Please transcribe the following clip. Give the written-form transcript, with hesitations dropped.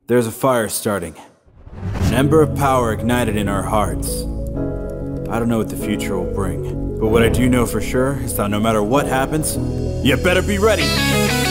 There's a fire starting. An ember of power ignited in our hearts. I don't know what the future will bring, but what I do know for sure is that no matter what happens, you better be ready!